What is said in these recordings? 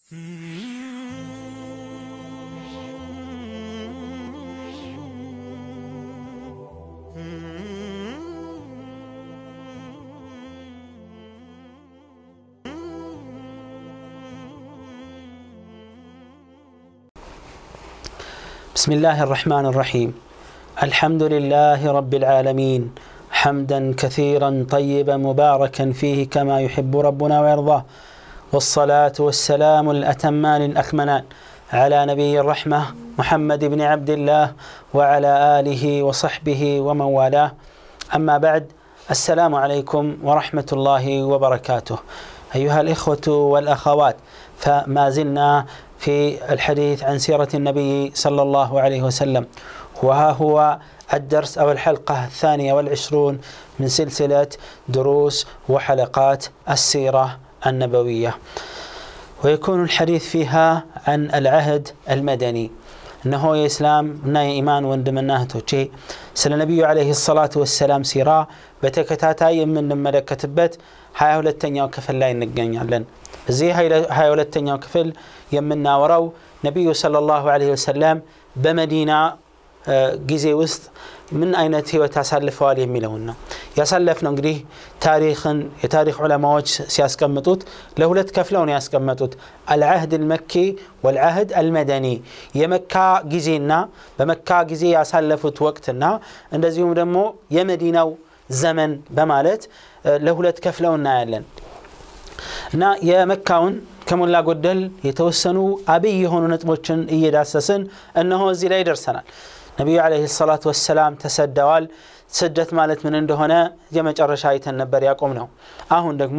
بسم الله الرحمن الرحيم. الحمد لله رب العالمين حمدا كثيرا طيبا مباركا فيه كما يحب ربنا ويرضاه، والصلاة والسلام الأتمان الأكملان على نبي الرحمة محمد بن عبد الله وعلى آله وصحبه ومن والاه. أما بعد، السلام عليكم ورحمة الله وبركاته. أيها الإخوة والأخوات، فما زلنا في الحديث عن سيرة النبي صلى الله عليه وسلم، وها هو الدرس أو الحلقة 22 من سلسلة دروس وحلقات السيرة النبوية، ويكون الحديث فيها عن العهد المدني. إنه يا إسلام نا إيمان وندمناه توجي سل النبي عليه الصلاة والسلام سيرة بتكتاتاي من ملكتبت هاي ሁለተኛው ክፍል ላይ እንገኛለን። እዚህ هاي ሁለተኛው ክፍል የምናወራው ነብዩ ሰለላሁ ዐለይሂ ወሰለም በመዲና ጊዜ ውስጥ ምን አይነት ህይወት አሳልፈዋል የሚለውን ነው ያሳለፍነው። እንግዲህ የታሪክ ዑለማዎች ሲያስቀምጡት ለሁለት ከፍለው ነው ያስቀምጡት፣ العهد المكي والعهد المدني። የመካ ጊዜና በመካ ጊዜ ያሳለፉት ወቅትና እንደዚሁም ደግሞ የመዲናው ዘመን በማለት ለሁለት ከፍለው እናያለን። እና የመካውን ከሞላ ጎደል የተወሰኑ አብይ የሆኑ ነጥቦችን እየዳሰስን እነሆ እዚህ ላይ ደርሰናል። ነብዩ አለይሂ ሰላቱ ወሰላም ተሰደዋል። ስደት ማለት ምን እንደሆነ የመጨረሻ አይተን ነበር ያቆምነው። አሁን ደግሞ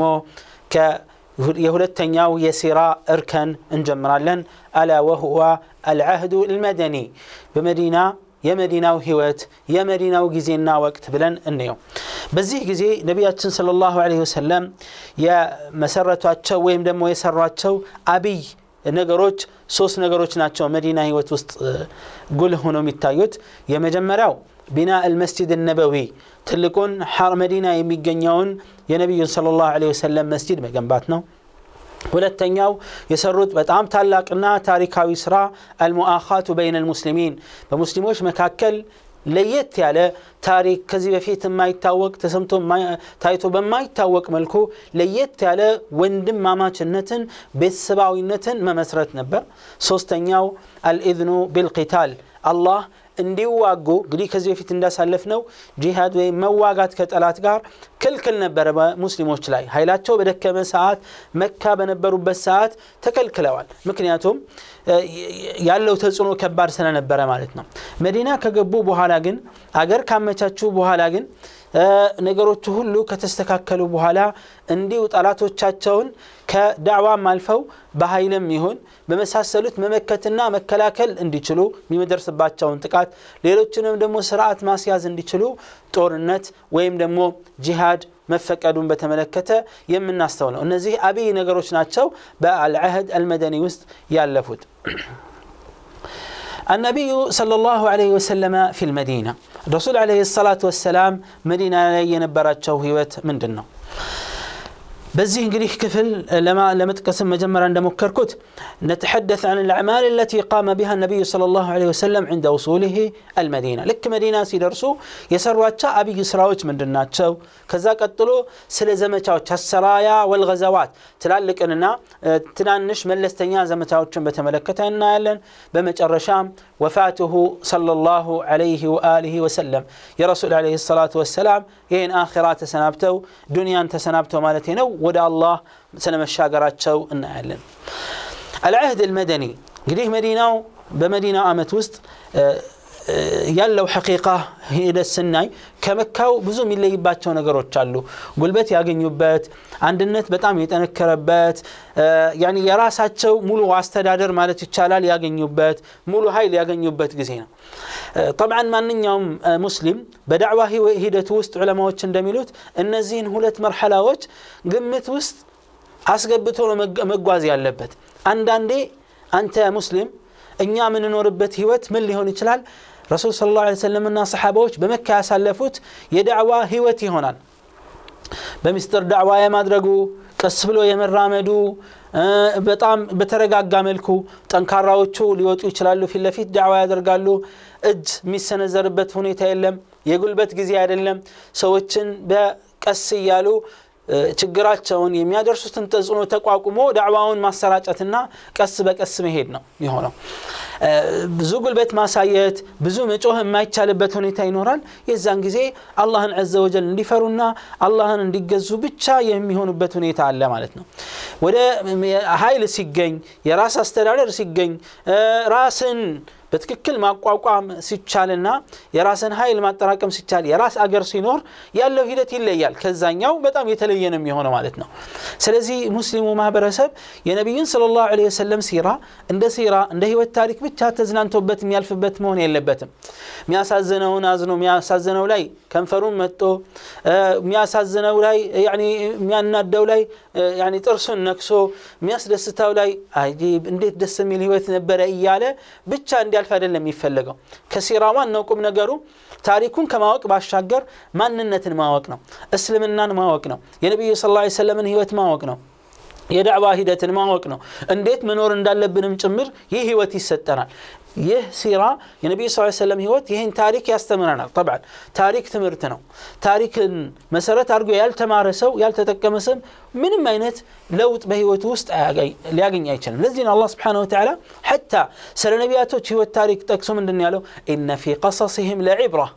የሁለተኛው የሲራ እርከን እንጀምራለን። አላ ወሁዋ العهد المدني በመዲና የመዲናው ህይወት የመዲናው ጊዜና ወቅት ብለን እንየው። በዚህ ጊዜ ነብያችን ሰለላሁ ዐለይሂ ወሰለም የመሰረቷቸው ወይም ደግሞ የሰሯቸው አብይ ነገሮች ሶስት ነገሮች ናቸው መዲና ህይወት ውስጥ ጉልህ ሆነው የሚታዩት። የመጀመሪያው ቢና المسجد النبوي ትልቁን ሐረም መዲና የሚገኘውን የነብዩን ሰለላሁ ዐለይሂ ወሰለም መስጂድ መገንባት ነው። ሁለተኛው የሰሩት በጣም ታላቅና ታሪካዊ ስራ المؤاخاة بين المسلمين በሙስሊሞች መካከል ለየት ያለ ታሪክ ከዚህ በፊት የማይታወቅ ተሰምቶ ታይቶ በማይታወቅ መልኩ ለየት ያለ ወንድማማችነትን ቤተሰባዊነትን መመስረት ነበር። ሶስተኛው الإذن بالقتال አላህ እንዲዋጉ እንግዲህ ከዚህ በፊት እንዳሳለፍነው ጂሃድ ወይ መዋጋት ከጠላት ጋር ክልክል ነበር በሙስሊሞች ላይ። ኃይላቸው በደከመ ሰዓት መካ በነበሩበት ሰዓት ተከልክለዋል። ምክንያቱም ያለው ተጽዕኖ ከባድ ስለነበረ ማለት ነው። መዲና ከገቡ በኋላ ግን አገር ካመቻቹ በኋላ ግን ነገሮች ሁሉ ከተስተካከሉ በኋላ እንዲው ጠላቶቻቸውን ከዳዕዋ ማልፈው በኃይልም ይሁን በመሳሰሉት መመከትና መከላከል እንዲችሉ የሚደርስባቸውን ጥቃት ሌሎችንም ደግሞ ስርዓት ማስያዝ እንዲችሉ ጦርነት ወይም ደግሞ ጂሃድ መፈቀዱን በተመለከተ የምናስተውለው እነዚህ አብይ ነገሮች ናቸው በአልዓህድ አልመደኒ ውስጥ ያለፉት። النبي صلى الله عليه وسلم في المدينة الرسول عليه الصلاة والسلام مدينة ينبراتشو هيوت من دنو بزيه انجليه كفل لما تقسم مجمرا عند مكركوت نتحدث عن الأعمال التي قام بها النبي صلى الله عليه وسلم عند وصوله المدينة. لك مدينة سيدرسو يسرواتشا أبي يسراوش من دناتشو كذا قتلو سلزمتشاوش السرايا والغزوات تلالك أننا تنانش ملستنيا زمتشاوشن بتملكتها النايلن بمجرشام وفاته صلى الله عليه وآله وسلم يا رسول عليه الصلاة والسلام ين آخرات سنابتو دنيا تسنابتو مالتينو ودا الله سنم الشاقراتشو النايلن. العهد المدني قريه مدينة بمدينة آمت وسط ያለው ሐቂቃ ሄደስናይ ከመካው ብዙ የሚለይባቸው ነገሮች አሉ። ጉልበት ያገኙበት አንድነት በጣም የተነከረበት يعني የራሳቸው ሙሉ አስተዳደር ማለት ይቻላል ያገኙበት ሙሉ ኃይል ያገኙበት ጊዜ ነው። طبعا ማንኛውም ሙስሊም በዳዕዋ ሂደቱ ውስጥ ዑለማዎች እንደሚሉት እነዚህን ሁለት መርሐላዎች ግምት ውስጥ አስገብቶ መጓዝ ያለበት። አንዳንዴ አንተ ሙስሊም እኛ ምን እንኖርበት ህይወት ምን ሊሆን ይችላል رسول صلى الله عليه وسلم እና ሰሃባዎች በመካ ያሳለፉት የዳዕዋ ህይወት ይሆናል። በሚስጥር ዳዕዋ የማድረጉ ቀስ ብሎ የመራመዱ በጣም በተረጋጋ መልኩ ጠንካራዎቹ ሊወጡ ይችላሉ ፊት ለፊት ዳዕዋ ያደርጋሉ እጅ የሚሰነዘርበት ሁኔታ የለም የጉልበት ጊዜ አይደለም ሰዎችን በቀስ ይያሉ ችግራቸውን የሚያደርሱትን ተጽዕኖ ተቋቁሞ ዳዕዋውን ማሰራጨትና ቀስ በቀስ መሄድ ነው የሚሆነው ብዙ ጉልበት ማሳየት ብዙ መጮህ የማይቻልበት ሁኔታ ይኖራል የዛን ጊዜ አላህን عز وجل እንዲፈሩና አላህን እንዲገዙ ብቻ የሚሆኑበት ሁኔታ አለ ማለት ነው ወደ ኃይል ሲገኝ የራስ አስተዳደር ሲገኝ ራስን በትክክል ማቋቋም ሲቻልና የራስን ኃይል ማጠራቀም ሲቻል የራስ አገር ሲኖር ያለው ሂደት ይለያል ከዛኛው በጣም የተለየ ነው የሚሆነው ማለት ነው ስለዚህ ሙስሊሙ ማህበረሰብ የነብዩን ሰለላሁ ዐለይሂ ወሰለም ሲራ እንደ ህይወት ታሪክ ብቻ ተዝናንቶበት የሚያልፍበት መሆን የለበትም የሚያሳዝነውን አዝኖ የሚያሳዝነው ላይ ከንፈሩን መጥቶ የሚያሳዝነው ላይ የሚያናደው ላይ ጥርሱን ነክሶ የሚያስደስተው ላይ አጂብ እንዴት ደስ የሚል ህይወት ነበር እያለ ብቻ እንዲያልፍ አይደለም የሚፈልገው ከሲራዋን ነው ቁም ነገሩ ታሪኩን ከማወቅ ባሻገር ማንነትን ማወቅ ነው እስልምናን ማወቅ ነው የነብዩ ሰለላሁ ዐለይሂ ወሰለም ህይወት ማወቅ ነው የዳዕዋ ሂደትን ማወቅ ነው እንዴት መኖር እንዳለብንም ጭምር ይህ ህይወት ይሰጠናል ይህ ሲራ የነብዩ ሰለላሁ ዐለይሂ ወሰለም ህይወት ይሄን ታሪክ ያስተምረናል طبعا ታሪክ ትምህርት ነው ታሪክን መሰረት አድርጎ ያልተማረ ሰው ያልተጠቀመ ሰው ምንም አይነት ለውጥ በህይወቱ ውስጥ ሊያገኝ አይችልም ለዚህ ነው አላህ Subhanahu Wa Ta'ala حتى ስለ ነቢያቶች ህይወት ታሪክ ጠቅሶ ምንድነው ያለው ان في قصصهم لعبره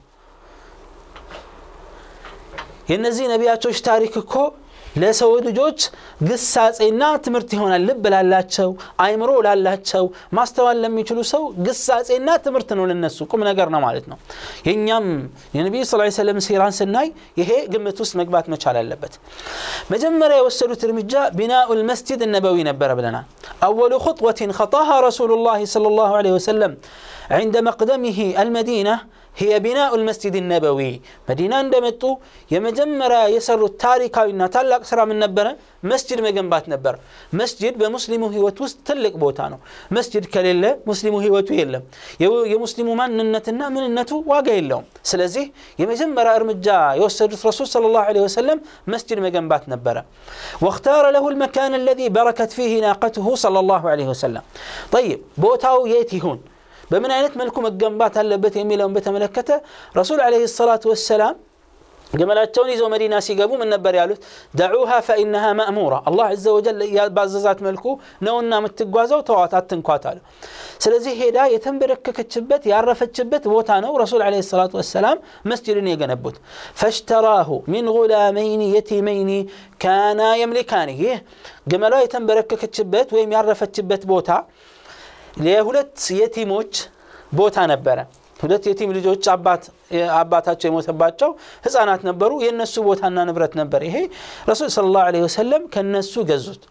የነዚህ ነቢያቶች ታሪክ እኮ ለሰው ልጆች ግሳጼና ትምህርት ይሆናል ልብ ላላቸው አይምሮ ላላቸው ማስተዋል ለሚችሉ ሰው ግሳጼና ትምህርት ነው ለነሱ ቁም ነገር ነው ማለት ነው የኛም የነብዩ ሰለላሁ ዐለይሂ ወሰለም ሲራን ስናይ ይሄ ግምት ውስጥ መግባት መቻል አለበት መጀመሪያ የወሰዱት እርምጃ ቢናኡል መስጂድ النبوي ነበር ብለናል اول خطوه خطاها رسول الله صلى الله عليه وسلم عند مقدمه المدينه هي بناء المسجد النبوي مدينة عندما يمجمرا يسر التاريخاوينا تلاق سرا من نبرة مسجد مجنبات نبر مسجد بمسلمه هو توست تلك بوتانو مسجد كليلة مسلمه هو تويلة يا مسلم من النتنا من النتو واقع اللهم سلزيه يمجمرا ارمجا يوسد الرسول صلى الله عليه وسلم مسجد مجنبات نبرة واختار له المكان الذي بركت فيه ناقته صلى الله عليه وسلم طيب بوتاو ياتي هون بمن عينت ملكم الجنبات هلبت يميلهم بتملكته رسول عليه الصلاة والسلام جمالاتهم يزو مدينة سيجابوا من نبر يالوت دعوها فإنها مأمورة الله عز وجل بعززات ملكه نونا متجوازه وتواتات تنقاتله سلزي هدا يتنبرك كتشبت يعرف تشبت بوتانه رسول عليه الصلاة والسلام مسجد يجنبوت فاشتراه من غلامين يتيمين كانا يملكانه جمالا يتنبرك كتشبت ويم يعرف تشبت بوتا ለሁለት የቲሞች ቦታ ነበረ ሁለት የቲም ልጆች አባታቸው የሞተባቸው ህፃናት ነበሩ የነሱ ቦታና ንብረት ነበር ይሄ ረሱል ሰለላሁ ዐለይሂ ወሰለም ከነሱ ገዙት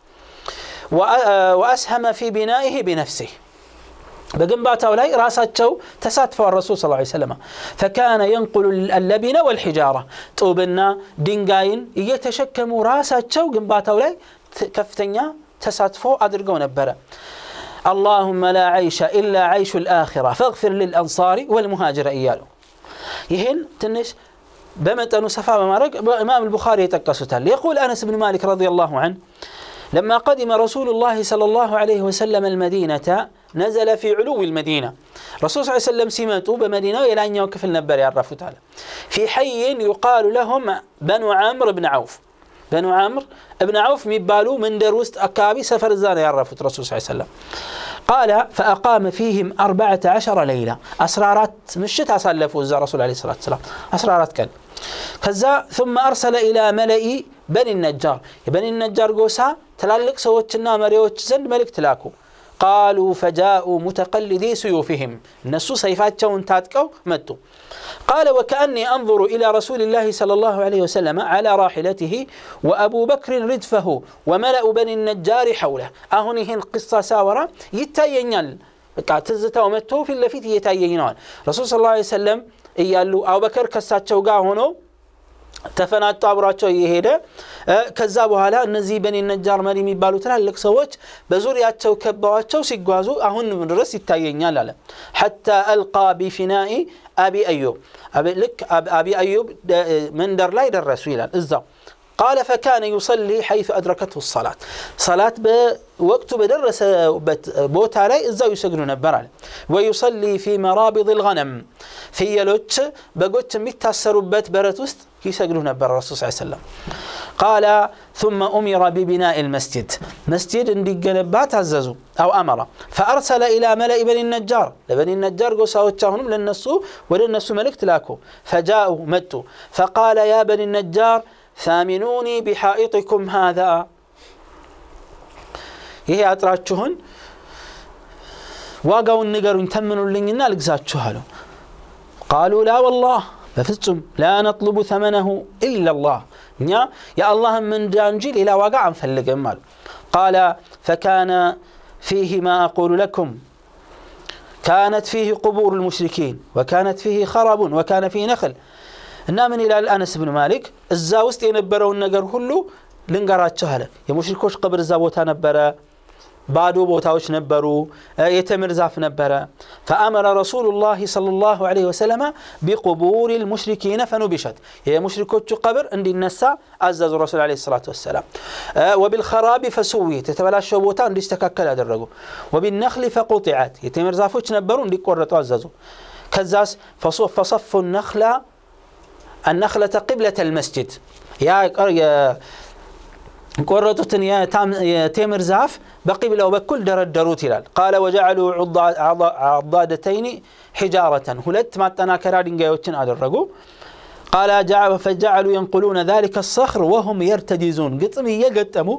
واسهم في بنائه بنفسه በግንባታው ላይ ራሳቸው ተሳትፈው ረሱል ሰለላሁ ዐለይሂ ወሰለም فكان ينقل اللبن والحجاره ጡብና ድንጋይን እየተሸከሙ ራሳቸው ግንባታው ላይ ከፍተኛ ተሳትፎ አድርገው ነበር اللهم لا عيش إلا عيش الآخرة فاغفر للأنصار والمهاجر إياله يهن تنش بمتن صفا بمارق إمام البخاري يتقصتها يقول أنس بن مالك رضي الله عنه لما قدم رسول الله صلى الله عليه وسلم المدينة نزل في علو المدينة رسول صلى الله عليه وسلم سمته بمدينة إلى أن يوقف النبر يعرفوا تعالى في حي يقال لهم بنو عمرو بن عوف بنو عمرو ابن عوف ميبالو من دروست أكابي سفر الزانة يعرفوا الرسول صلى الله عليه وسلم قال فأقام فيهم 14 ليلة أسرارات مشت أصلفوا الزا رسول عليه الصلاة والسلام أسرارات كان كذا ثم أرسل إلى ملئ بني النجار بني النجار قوسا تلالك سوتشنا مريوتش زند ملك تلاكو قالوا فجاءوا متقلدي سيوفهم النسو سيفاتهم تاتكو متوا قال وكأني أنظر إلى رسول الله صلى الله عليه وسلم على راحلته وأبو بكر ردفه وملأ بني النجار حوله أهنهن قصة ساورة يتاينيال تزتا ومتو في اللفيت يتاينيال رسول صلى الله عليه وسلم إيالو أبو بكر كساتشو قاهنو ተፈናጣ አብራቸው ይሄደ ከዛ በኋላ እነዚህ በኒ ነጃር መሪ የሚባሉ ትላልቅ ሰዎች በዙሪያቸው ከበዋቸው ሲጓዙ አሁን ድረስ ይታየኛል አለ حتى القى بفناء ابي ايوب لك ابي ايوب መንደር ላይ ደረሱ ይላል እዛው قال فكان يصلي حيث أدركته الصلاة صلاة بوقت بدرس بوت علي إزاي يسجدون نبر ويصلي في مرابض الغنم في يلوتش بقوت متأثروا برتوست يسجدون نبر الرسول صلى الله عليه وسلم قال ثم أمر ببناء المسجد مسجد عندي جنبات عززوا أو أمر فأرسل إلى ملأ بني النجار لبني النجار قصوا تشاهنهم للنسو وللنسو ملك تلاكو فجاءوا متوا فقال يا بني النجار ثامنوني بحائطكم هذا هي أتراتشهن واقعوا النقرون تمنوا لننا لقزاتشهلو قالوا لا والله بفتم لا نطلب ثمنه إلا الله يا الله من جانجيل إلى واقع فلق مال قال فكان فيه ما أقول لكم كانت فيه قبور المشركين وكانت فيه خرب وكان فيه نخل النامن إلى الأنس بن مالك الزاوست ينبروا النجر كله لنقرات شهله يا مشركوش قبر الزاوتا نبرا بعدو بوتاوش نبروا يتمر زاف نبرا فأمر رسول الله صلى الله عليه وسلم بقبور المشركين فنبشت هي مشركوش قبر عند النساء عزز الرسول عليه الصلاة والسلام وبالخراب فسويت تتبلاش بوتا عند استكاكل أدرجوا وبالنخل فقطعت يتمر زافوش نبروا عند قرطوا عززوا كزاس فصف النخلة قبلة المسجد يا قرطتن يا تمر زاف بقبله وبكل دردروت هلال قال وجعلوا عضادتين حجارة هلت ما تناكرا دنجايوتشن أدرجوا قال فجعلوا ينقلون ذلك الصخر وهم يرتجزون قطم يقتموا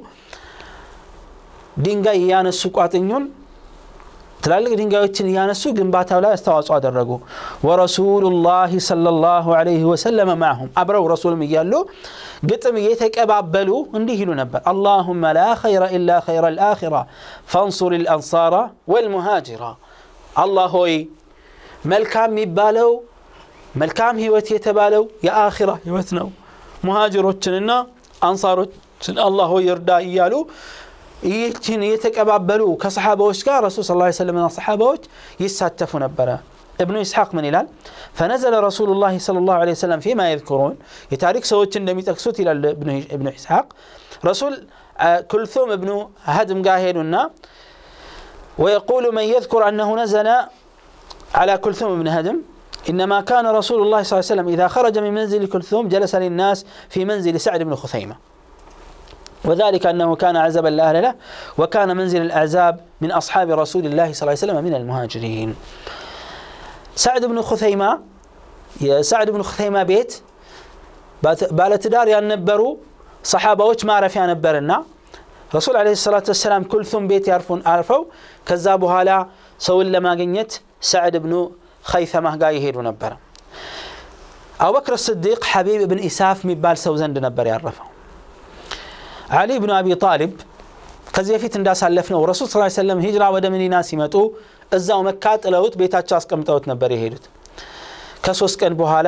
دنجاي يانسو قاطنيون تلالك دنجايوتشن يانسو جنباتها لا استواصوا أدرجوا ورسول الله صلى الله عليه وسلم معهم أبروا رسول ميالو قتم يتكبابلوا انديه نبر اللهم لا خير إلا خير الآخرة فانصر الأنصار والمهاجرة الله هوي ملكام يبالو ملكام هيوت يتبالو يا آخرة هيوتنو مهاجروتشننا أنصاروتشن الله هو يردا إيالو يتكبابلوا كصحابة كا رسول صلى الله عليه وسلم من الصحابة يساتفوا نبرا ابن إسحاق من هلال فنزل رسول الله صلى الله عليه وسلم فيما يذكرون يتاريخ سوتش النبي تكسوت إلى ابن إسحاق رسول كلثوم ابن هدم قاهرنا ويقول من يذكر أنه نزل على كلثوم ابن هدم إنما كان رسول الله صلى الله عليه وسلم إذا خرج من منزل كلثوم جلس للناس في منزل سعد بن خثيمة وذلك أنه كان عزبا لأهل له وكان منزل الأعزاب من أصحاب رسول الله صلى الله عليه وسلم من المهاجرين سعد بن خثيمة يا سعد بن خثيمة بيت بالتدار ينبروا صحابة وش ما عرف ينبرنا رسول عليه الصلاة والسلام كل ثم بيت يعرفون عرفوا كذابوا لا سووا لما جنيت سعد بن خيثمة جاي يهيروا نبرة أبو بكر الصديق حبيب بن إساف مبال سوزن نبر يعرفه علي بن أبي طالب كزيفيت انداس علفنا ورسول صلى الله عليه وسلم هجرة ودمني ناس يمتو እዛው መካት ለውት ቤታቸው አስቀምጠውት ነበር የሄዱት ከ3 ቀን በኋላ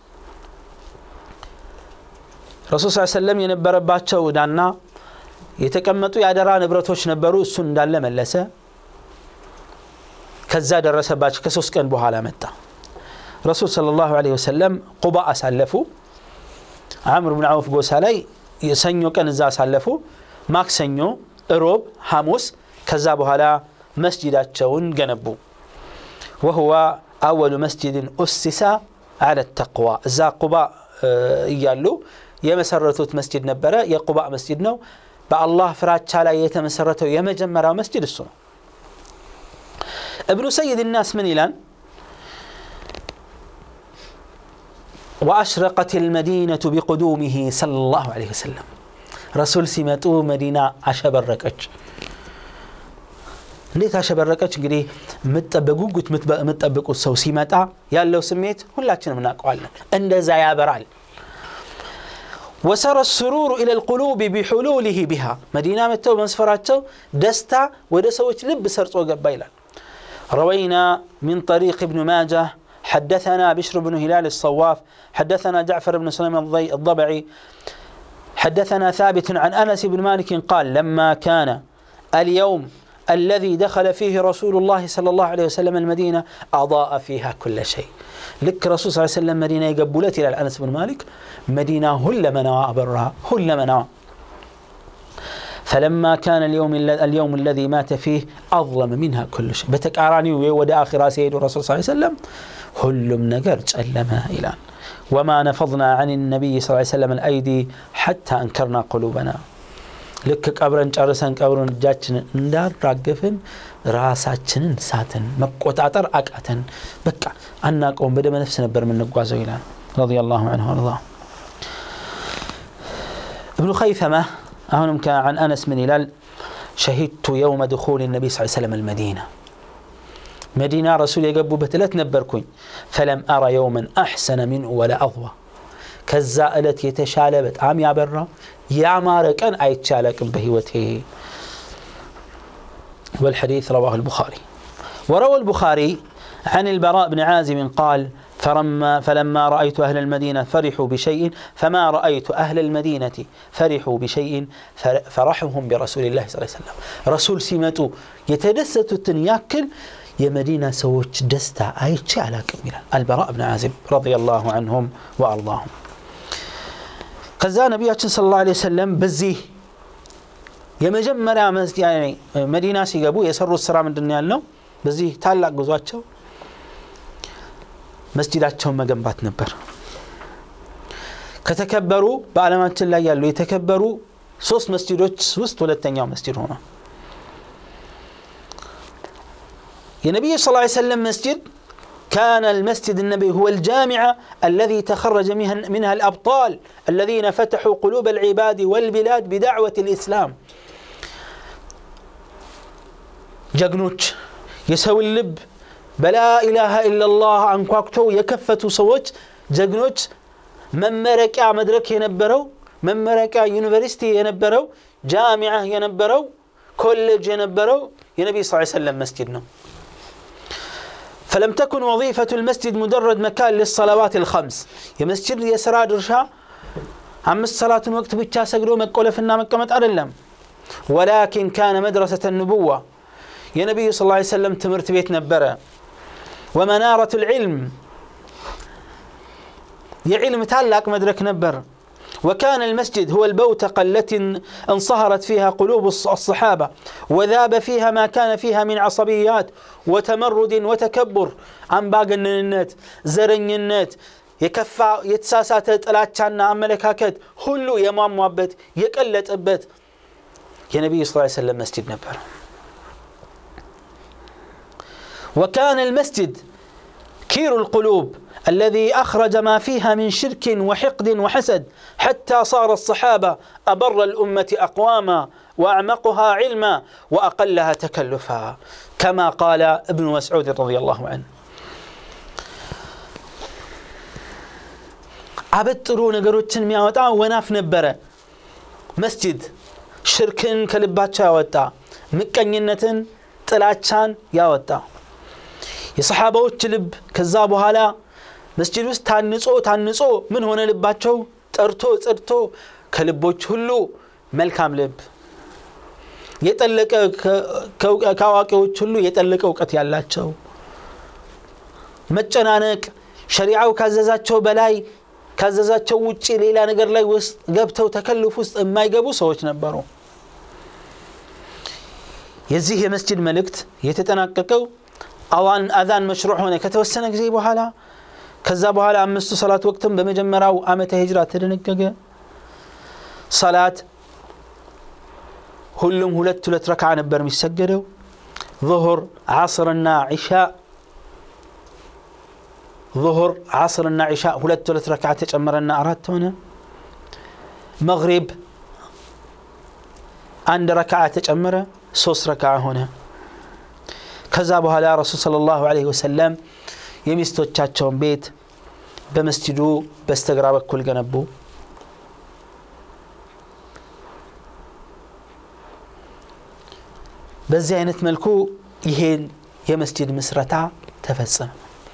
ረሱል ሰለላሁ ዐለይሂ ወሰለም የነበረባቸው ዳና የተቀመጡ ያደራ ንብረቶች ነበሩ እሱን እንዳለ መለሰ ከዛ ደረሰባቸው ከ3 ቀን በኋላ መጣ ረሱል ሰለላሁ ዐለይሂ ወሰለም ቁባ አሳለፉ አምር ብን አውፍ ጎሳ ላይ የሰኞ ቀን እዛ አሳለፉ ማክሰኞ ሮብ ሐሙስ ከዛ በኋላ مسجداتشون جنبو وهو أول مسجد أسس على التقوى زا قباء يالو يمسرتوت مسجد نبرة يا قباء مسجدنا بالله فرات شالا يتمسرته يمجمرا مسجد السنة ابن سيد الناس من إلان وأشرقت المدينة بقدومه صلى الله عليه وسلم رسول سمتو مدينة عشب الركج እንዴት አሸበረቀች እንግዲህ መጠበቁት መጠበቁት ሰው ሲመጣ ያለው ስሜት ሁላችንም እናውቀዋለን እንደዛ ያበራል وسر السرور الى القلوب بحلوله بها مدينه متو مسفراቸው ደስታ ወደ ሰዎች ልብ ሰርጾ ገባ ይላል روينا من طريق ابن ماجه حدثنا بشر بن هلال الصواف حدثنا جعفر بن سليمان الضبعي حدثنا ثابت عن انس بن مالك قال لما كان اليوم الذي دخل فيه رسول الله صلى الله عليه وسلم المدينة أضاء فيها كل شيء لك رسول صلى الله عليه وسلم مدينة يقبلت إلى أنس بن مالك مدينة هل منوى أبرها هل منوى فلما كان اليوم الذي مات فيه أظلم منها كل شيء بتكاراني ود آخر سيد الرسول صلى الله عليه وسلم هلم نقرج ألمها إلى وما نفضنا عن النبي صلى الله عليه وسلم الأيدي حتى أنكرنا قلوبنا لك قبرن ጨርሰን ቀብሩን እጃችን እንዳራገፍን ራሳችንን ሳተን መቆጣጠር አቃተን በቃ አናቀውም በደመ ነፍስ ነበር ምንጓዘው ይላል رضي الله عنه وارضاه ابن خيثمة أهنم كان عن أنس من هلال شهدت يوم دخول النبي صلى الله عليه وسلم المدينة مدينة رسول يقبو بتلات نبركوين فلم أرى يوما أحسن منه ولا أضوى كالزائلة يتشالبت عام يابرا يا مارك أن أيتشالك بهوته والحديث رواه البخاري وروى البخاري عن البراء بن عازم قال فلما رأيت أهل المدينة فرحوا بشيء فما رأيت أهل المدينة فرحوا بشيء فرحهم برسول الله صلى الله عليه وسلم رسول سيمتو يتدست التنياكل يا مدينة سوت دستا أيتشالك البراء بن عازم رضي الله عنهم وأرضاهم كذا نبينا صلى الله عليه وسلم بزيه يمجمرا يعني مدينة سيجابو يسروا السرا من الدنيا لنا بزيه تعلق جزواتهم مسجداتهم مجنبات نبر كتكبروا بعلامات الله يالو يتكبروا صوص مسجدات وسط ولا التانية مسجد هنا يا نبي صلى الله عليه وسلم مسجد كان المسجد النبي هو الجامعة الذي تخرج منها الأبطال الذين فتحوا قلوب العباد والبلاد بدعوة الإسلام جقنوش يسوي اللب بلا إله إلا الله أنكواكتو يكفتوا صوت جقنوش ممركة مدرك ينبرو ممركة يونيفرسيتي ينبرو جامعة ينبرو كولج ينبرو يا نبي صلى الله عليه وسلم مسجدنا فلم تكن وظيفة المسجد مجرد مكان للصلوات الخمس يا مسجد يسرى درشا عم الصلاة وقت بيتشا سجلوا مقولفنا مكمت أرلم ولكن كان مدرسة النبوة يا نبي صلى الله عليه وسلم تمرت بيت نبرة ومنارة العلم يا علم تعلق مدرك نبر وكان المسجد هو البوتقة التي انصهرت فيها قلوب الصحابة وذاب فيها ما كان فيها من عصبيات وتمرد وتكبر عن باقي النت زرن النت يكفى يتساسات الاتشانا ملكاكت هلو يمام موابت يقلت ابت يا نبي صلى الله عليه وسلم مسجد نبر وكان المسجد كير القلوب الذي أخرج ما فيها من شرك وحقد وحسد حتى صار الصحابة أبر الأمة أقواما وأعمقها علما وأقلها تكلفا كما قال ابن مسعود رضي الله عنه أبترون قروتشن مياوتا وناف نبرة مسجد شركن كلباتشا وتا مكنينتن طلاتشان ياوتا የصحابه ልብ ከዛ በኋላ መስጂድ ውስጥ ታንጾ ምን ሆነ ልባቸው ጠርቶ ጽድቶ ከልቦች ሁሉ መልካም ልብ የጠለቀ ከዋቂዎች ሁሉ የጠለቀ ዕውቀት ያላቸው መጨናነቅ ሸሪዓው ካዘዛቸው በላይ ካዘዛቸው ውጪ ሌላ ነገር ላይ ውስጥ ገብተው ተከልፍ ውስጥ የማይገቡ ሰዎች ነበሩ የዚህ የመስጂድ መልእክት የተጠናቀቀው አዋን አዛን መሽሩዕ ሆነ ከተወሰነ ጊዜ በኋላ ከዛ በኋላ አምስቱ ሶላት ወቅትም በመጀመሪያው ዓመተ ሂጅራ ተደነገገ ሶላት ሁሉም ሁለት ረካዓ ነበር የሚሰገደው ظهر عصرና عشاء ظهر عصرና عشاء ሁለት ረካዓ ተጨመረና አራት ሆነ መግሪብ አንድ ረካዓ ተጨመረ 3 ረካዓ ሆነ ከዛ በኋላ ረሱል ሰለላሁ ዐለይሂ ወሰለም የሚስቶቻቸውን ቤት በመስጂዱ በስተግራ በኩል ገነቡ በዚህ አይነት መልኩ ይሄን የመስጂድ መስረታ ተፈጸመ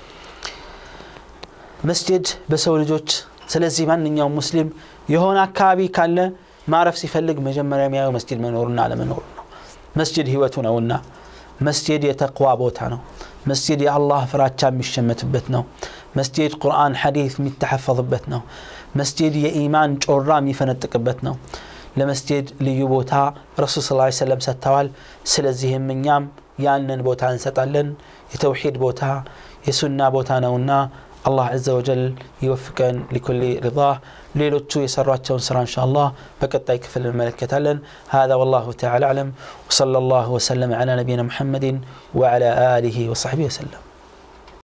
መስጂድ በሰው ልጆች ስለዚህ ማንኛውም ሙስሊም የሆነ አካባቢ ካለ ማረፍ ሲፈልግ መጀመሪያ የሚያየው መስጂድ መኖርና አለመኖር ነው مسجد هوتنا مسجد يتقوى بوتانو مسجد يا الله فراتشا مشمت بتنو مسجد قرآن حديث متحفظ بتنو مسجد يا إيمان جرام يفنتك بتنو لمسجد ليوبوتا رسول صلى الله عليه وسلم ستوال سلزهم من يام يالن بوتان ستالن يتوحيد بوتا يسنى بوتانونا الله عز وجل يوفقن لكل رضاه ليلوتشو يسراتشو ونسرا إن شاء الله فقط يكفل الملكة لن هذا والله تعالى أعلم وصلى الله وسلم على نبينا محمد وعلى آله وصحبه وسلم